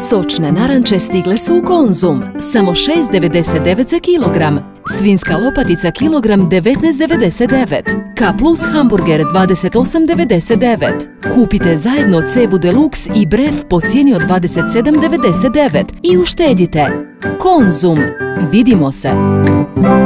Sočne naranče stigle su u Konzum, samo 6,99 za kilogram. Svinjska lopatica kilogram 19,99. K plus hamburger 28,99. Kupite zajedno cevu deluxe i bref po cijeni od 27,99 i uštedite. Konzum. Vidimo se!